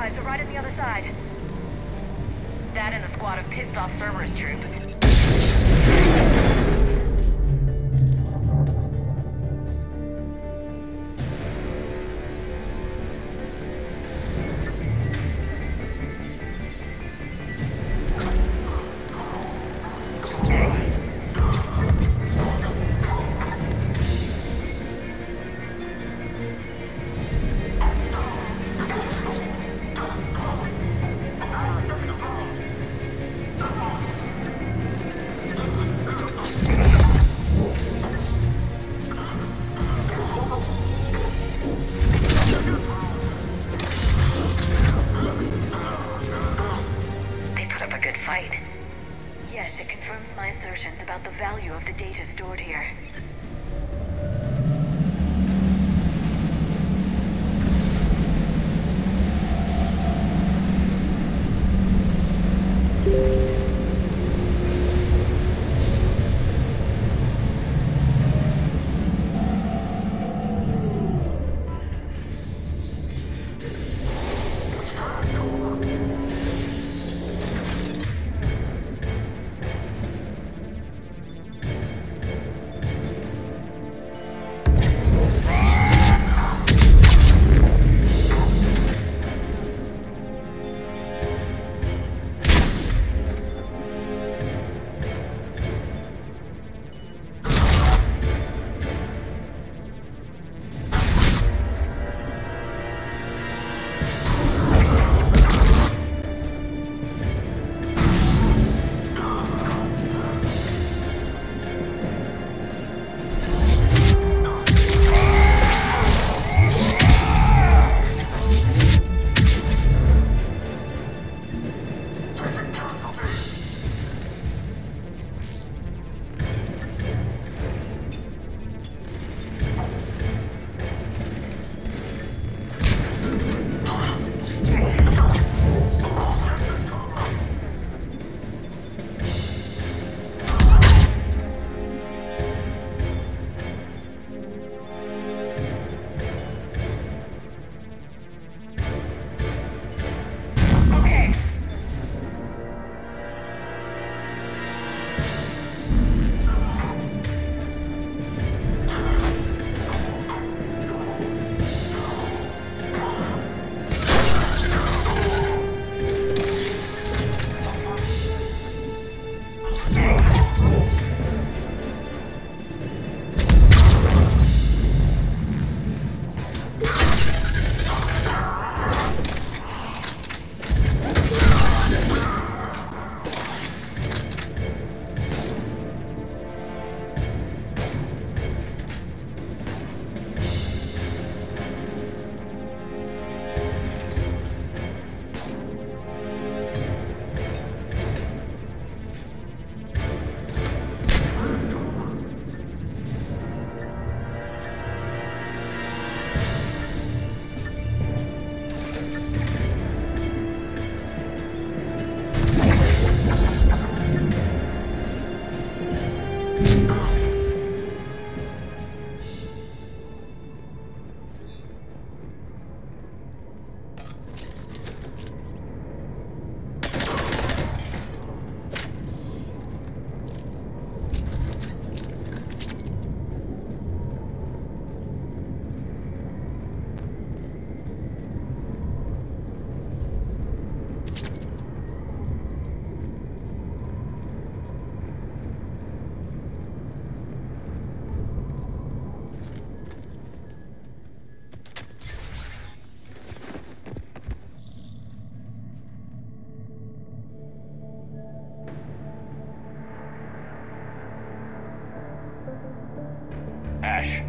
archives are right on the other side. That and a squad of pissed-off Cerberus troops. Yes, it confirms my assertions about the value of the data stored here. Ash.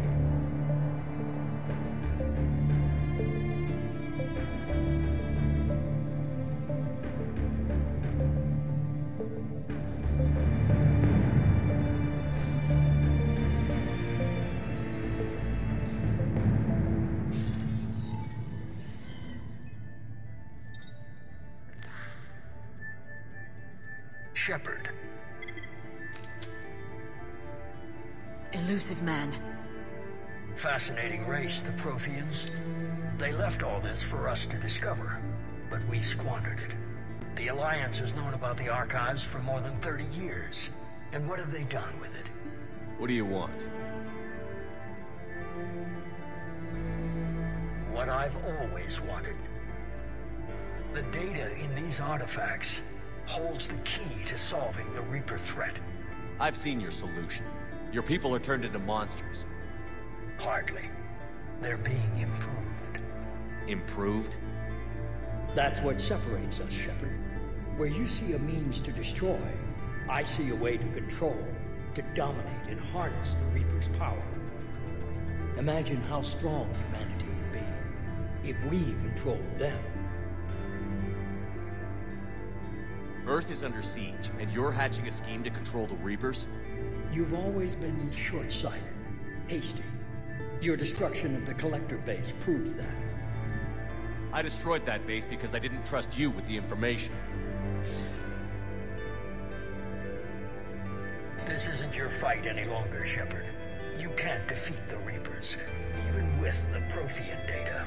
Shepard. Elusive man. Fascinating race, the Protheans. They left all this for us to discover. but we squandered it. The Alliance has known about the archives for more than 30 years. And what have they done with it? What do you want? What I've always wanted. The data in these artifacts holds the key to solving the Reaper threat. I've seen your solution. Your people are turned into monsters. Hardly. They're being improved. Improved? That's what separates us, Shepard. Where you see a means to destroy, I see a way to control, to dominate and harness the Reaper's power. Imagine how strong humanity would be if we controlled them. Earth is under siege, and you're hatching a scheme to control the Reapers? You've always been short-sighted, hasty. Your destruction of the Collector base proved that. I destroyed that base because I didn't trust you with the information. This isn't your fight any longer, Shepard. You can't defeat the Reapers, even with the Prothean data.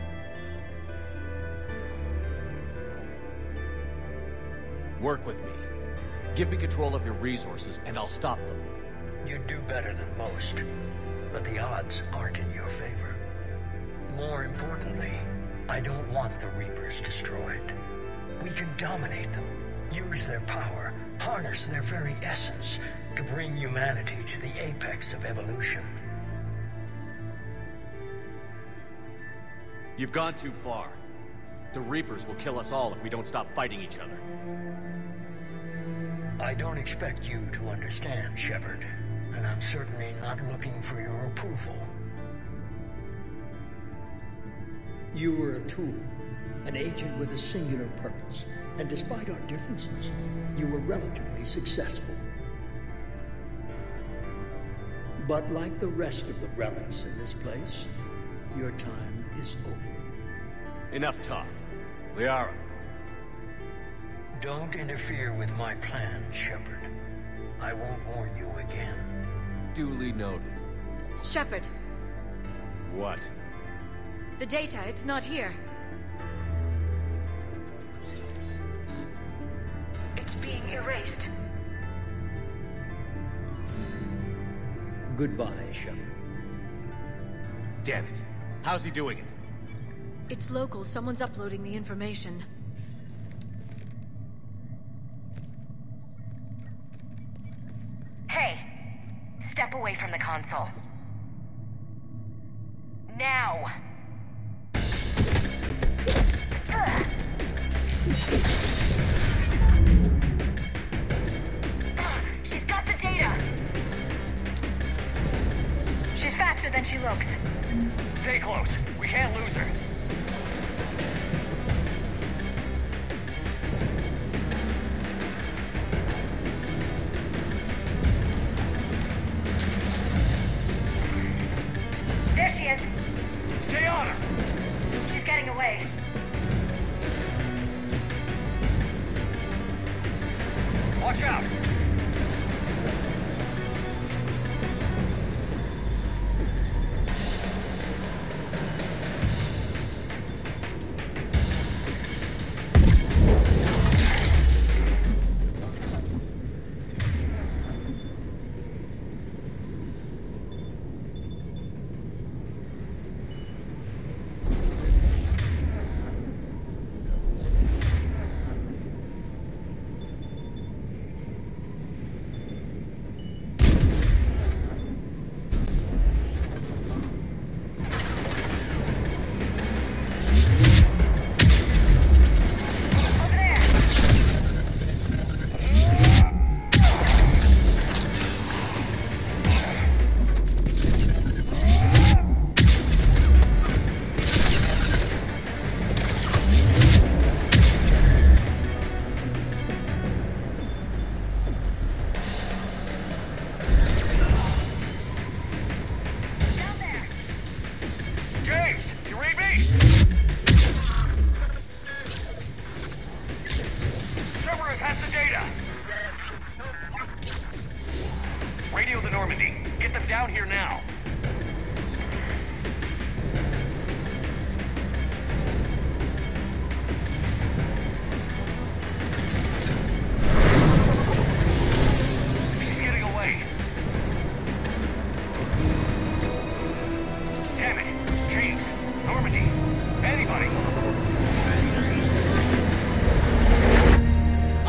Work with me. Give me control of your resources, and I'll stop them. You'd do better than most, but the odds aren't in your favor. More importantly, I don't want the Reapers destroyed. We can dominate them, use their power, harness their very essence to bring humanity to the apex of evolution. You've gone too far. The Reapers will kill us all if we don't stop fighting each other. I don't expect you to understand, Shepard, and I'm certainly not looking for your approval. You were a tool, an agent with a singular purpose, and despite our differences, you were relatively successful. But like the rest of the relics in this place, your time is over. Enough talk. Liara. Don't interfere with my plan, Shepard. I won't warn you again. Duly noted. Shepard, What? the data, it's not here. It's being erased. Goodbye, Shepard. Damn it. How's he doing it? It's local. Someone's uploading the information. Hey, step away from the console. Now! Ugh. She's got the data! She's faster than she looks. Stay close. We can't lose her. There she is. Stay on her! She's getting away. Watch out! Radio the Normandy. Get them down here now.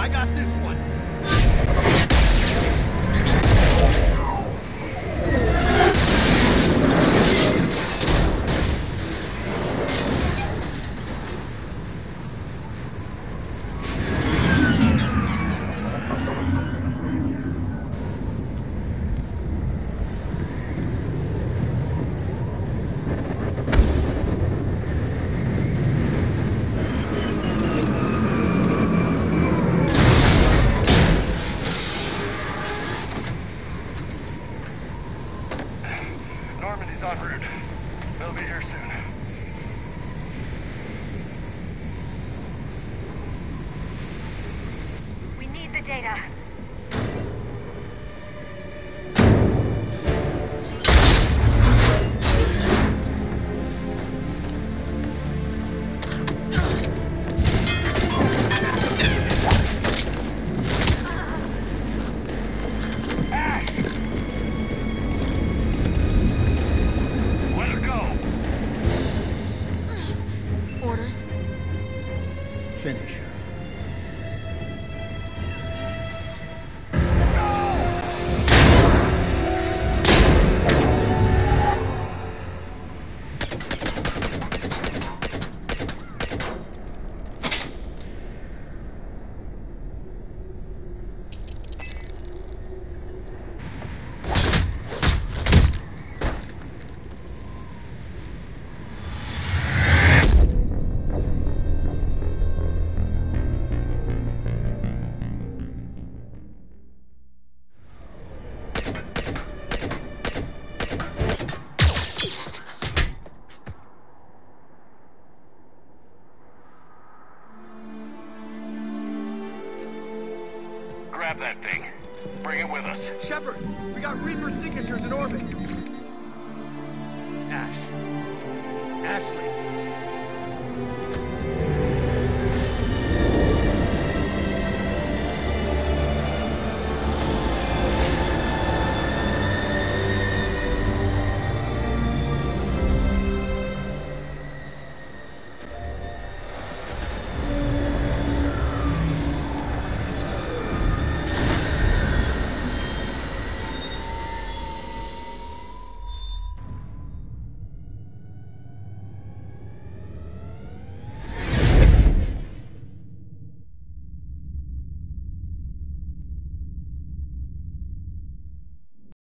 I got this one. Normandy's en route. They'll be here soon. We need the data. Orders? Finish her. Grab that thing. Bring it with us. Shepard, we got Reaper signatures in orbit. Ashley.